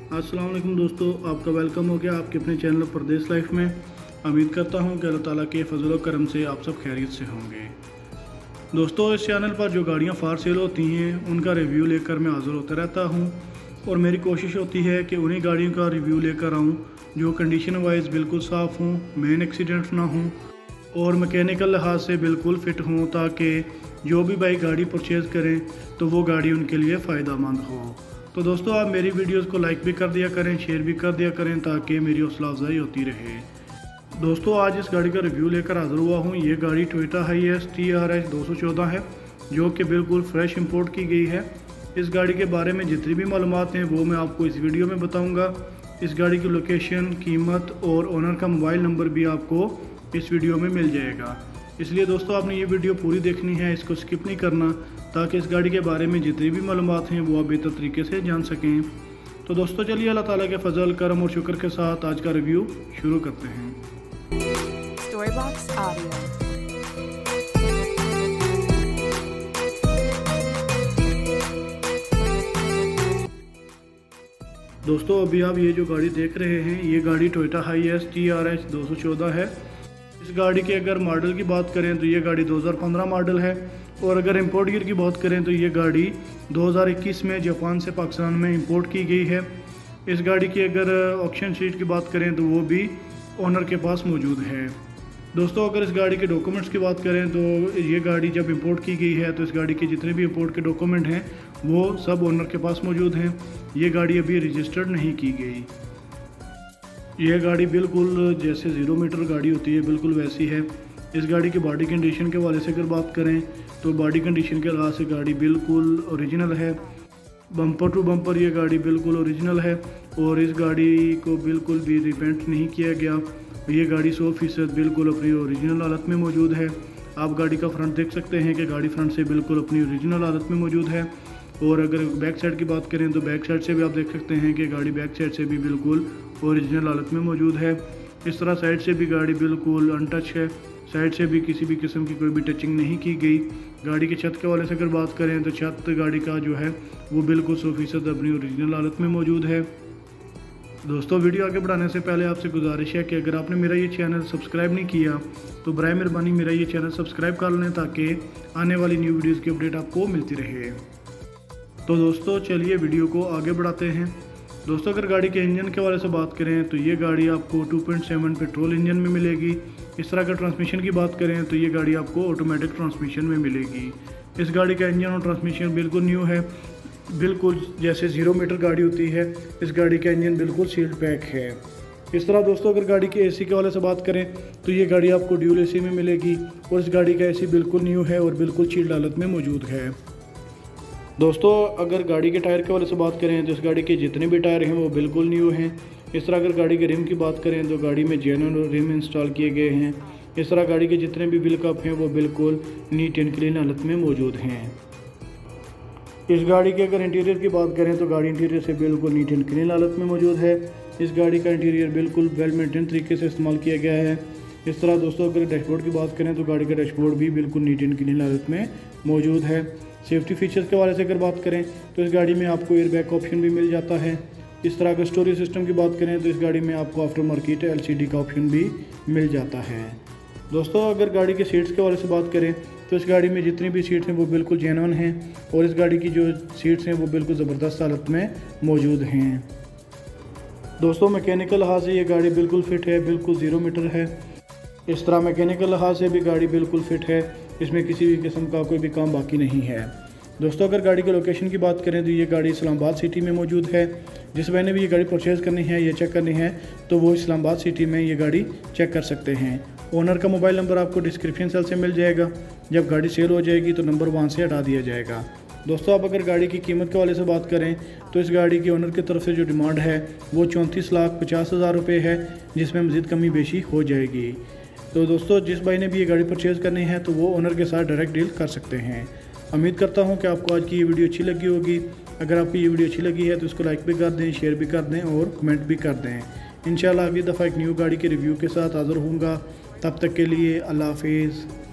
अस्सलाम वालेकुम दोस्तों, आपका वेलकम हो गया आपके अपने चैनल परदेस लाइफ में। उम्मीद करता हूँ कि अल्लाह ताला के फजल व करम से आप सब खैरियत से होंगे। दोस्तों, इस चैनल पर जो गाड़ियाँ फार सेल होती हैं उनका रिव्यू लेकर मैं हाज़िर होता रहता हूँ और मेरी कोशिश होती है कि उन्हीं गाड़ियों का रिव्यू लेकर आऊँ जो कंडीशन वाइज बिल्कुल साफ़ हों, मेन एक्सीडेंट ना हों और मैकेनिकल लिहाज से बिल्कुल फ़िट हों, ताकि जो भी भाई गाड़ी परचेज़ करें तो वो गाड़ी उनके लिए फ़ायदा मंद हो। तो दोस्तों, आप मेरी वीडियोस को लाइक भी कर दिया करें, शेयर भी कर दिया करें, ताकि मेरी हौसला अफजाई होती रहे। दोस्तों, आज इस गाड़ी का रिव्यू लेकर हाज़िर हुआ हूँ। ये गाड़ी टोयोटा हाईएस TRH 214 है, जो कि बिल्कुल फ्रेश इंपोर्ट की गई है। इस गाड़ी के बारे में जितनी भी मालूमात हैं वो मैं आपको इस वीडियो में बताऊँगा। इस गाड़ी की लोकेशन, कीमत और ओनर का मोबाइल नंबर भी आपको इस वीडियो में मिल जाएगा। इसलिए दोस्तों, आपने ये वीडियो पूरी देखनी है, इसको स्किप नहीं करना, ताकि इस गाड़ी के बारे में जितनी भी मालूमात हैं वो आप बेहतर तरीके से जान सकें। तो दोस्तों, चलिए अल्लाह ताला के फजल, करम और शुक्र के साथ आज का रिव्यू शुरू करते हैं। Storybox Audio. दोस्तों, अभी आप ये जो गाड़ी देख रहे हैं, ये गाड़ी टोयोटा हाईएस TRH 214 है। इस गाड़ी के अगर मॉडल की बात करें तो ये गाड़ी 2015 मॉडल है, और अगर इंपोर्ट ईयर की बात करें तो ये गाड़ी 2021 में जापान से पाकिस्तान में इंपोर्ट की गई है। इस गाड़ी की अगर ऑक्शन शीट की बात करें तो वो भी ओनर के पास मौजूद है। दोस्तों, अगर इस गाड़ी के डॉक्यूमेंट्स की बात करें तो ये गाड़ी जब इंपोर्ट की गई है तो इस गाड़ी के जितने भी इंपोर्ट के डॉक्यूमेंट हैं वो सब ओनर के पास मौजूद हैं। ये गाड़ी अभी रजिस्टर्ड नहीं की गई। यह गाड़ी बिल्कुल जैसे 0 मीटर गाड़ी होती है बिल्कुल वैसी है। इस गाड़ी की बॉडी कंडीशन के वाले से अगर बात करें तो बॉडी कंडीशन के लिहाज से गाड़ी बिल्कुल ओरिजिनल है। बम्पर टू बम्पर ये गाड़ी बिल्कुल ओरिजिनल है और इस गाड़ी को बिल्कुल भी रिपेंट नहीं किया गया। ये गाड़ी 100% बिल्कुल अपनी ओरिजिनल हालत में मौजूद है। आप गाड़ी का फ्रंट देख सकते हैं कि गाड़ी फ्रंट से बिल्कुल अपनी ओरिजिनल हालत में मौजूद है। और अगर बैक साइड की बात करें तो बैक साइड से भी आप देख सकते हैं कि गाड़ी बैक साइड से भी बिल्कुल ओरिजिनल हालत में मौजूद है। इस तरह साइड से भी गाड़ी बिल्कुल अनटच है। साइड से भी किसी भी किस्म की कोई भी टचिंग नहीं की गई। गाड़ी के छत के वाले से अगर बात करें तो छत गाड़ी का जो है वो बिल्कुल 100% अपनी ओरिजिनल हालत में मौजूद है। दोस्तों, वीडियो आगे बढ़ाने से पहले आपसे गुजारिश है कि अगर आपने मेरा ये चैनल सब्सक्राइब नहीं किया तो बराए मेहरबानी मेरा ये चैनल सब्सक्राइब कर लें, ताकि आने वाली न्यू वीडियोज़ की अपडेट आपको मिलती रहे। तो दोस्तों, चलिए वीडियो को आगे बढ़ाते हैं। दोस्तों, अगर गाड़ी के इंजन के वाले से बात करें तो ये गाड़ी आपको 2.7 पेट्रोल इंजन में मिलेगी। इस तरह का ट्रांसमिशन की बात करें तो ये गाड़ी आपको ऑटोमेटिक ट्रांसमिशन में मिलेगी। इस गाड़ी का इंजन और ट्रांसमिशन बिल्कुल न्यू है, बिल्कुल जैसे 0 मीटर गाड़ी होती है। इस गाड़ी का इंजन बिल्कुल सील्ड पैक है। इस तरह दोस्तों, अगर गाड़ी के AC के वाले से बात करें तो ये गाड़ी आपको ड्यूल AC में मिलेगी और इस गाड़ी का AC बिल्कुल न्यू है और बिल्कुल सील्ड हालत में मौजूद है। दोस्तों, अगर गाड़ी के टायर के वाले से बात करें तो इस गाड़ी के जितने भी टायर हैं वो बिल्कुल न्यू हैं। इस तरह अगर गाड़ी के रिम की बात करें तो गाड़ी में जेन्युइन रिम इंस्टॉल किए गए हैं। इस तरह गाड़ी के जितने भी व्हील कप हैं वो बिल्कुल नीट एंड क्लीन हालत में मौजूद हैं। इस गाड़ी के अगर इंटीरियर की बात करें तो गाड़ी इंटीरियर से बिल्कुल नीट एंड क्लीन हालत में मौजूद है। इस गाड़ी का इंटीरियर बिल्कुल वेल मेंटेन तरीके से इस्तेमाल किया गया है। इस तरह दोस्तों, अगर डैशबोर्ड की बात करें तो गाड़ी का डैशबोर्ड भी बिल्कुल नीट एंड क्लीन हालत में मौजूद है। सेफ्टी फीचर्स के वाले से अगर बात करें तो इस गाड़ी में आपको एयरबैग का ऑप्शन भी मिल जाता है। इस तरह का स्टोरेज सिस्टम की बात करें तो इस गाड़ी में आपको आफ्टर मार्केट LCD का ऑप्शन भी मिल जाता है। दोस्तों, अगर गाड़ी के सीट्स के वाले से बात करें तो इस गाड़ी में जितनी भी सीट्स हैं वो बिल्कुल जेन्युइन हैं और इस गाड़ी की जो सीट्स हैं वो बिल्कुल ज़बरदस्त हालत में मौजूद हैं। दोस्तों, मैकेनिकल लिहाज से ये गाड़ी बिल्कुल फ़िट है, बिल्कुल 0 मीटर है। इस तरह मैकेनिकल लिहाज से भी गाड़ी बिल्कुल फ़िट है, इसमें किसी भी किस्म का कोई भी काम बाकी नहीं है। दोस्तों, अगर गाड़ी के लोकेशन की बात करें तो ये गाड़ी इस्लामाबाद सिटी में मौजूद है। जिस भाई ने भी ये गाड़ी परचेज़ करनी है या चेक करनी है तो वो इस्लामाबाद सिटी में ये गाड़ी चेक कर सकते हैं। ओनर का मोबाइल नंबर आपको डिस्क्रिप्शन सेल से मिल जाएगा। जब गाड़ी सेल हो जाएगी तो नंबर वहाँ से हटा दिया जाएगा। दोस्तों, अब अगर गाड़ी की कीमत के वाले से बात करें तो इस गाड़ी की ओनर की तरफ से जो डिमांड है वो 34,50,000 रुपये है, जिसमें मज़ीद कमी बेशी हो जाएगी। तो दोस्तों, जिस भाई ने भी ये गाड़ी परचेज़ करनी है तो वो ओनर के साथ डायरेक्ट डील कर सकते हैं। उम्मीद करता हूँ कि आपको आज की ये वीडियो अच्छी लगी होगी। अगर आपको ये वीडियो अच्छी लगी है तो इसको लाइक भी कर दें, शेयर भी कर दें और कमेंट भी कर दें। इंशाल्लाह अगली दफ़ा एक न्यू गाड़ी के रिव्यू के साथ हाज़िर होऊंगा। तब तक के लिए अल्लाह हाफिज़।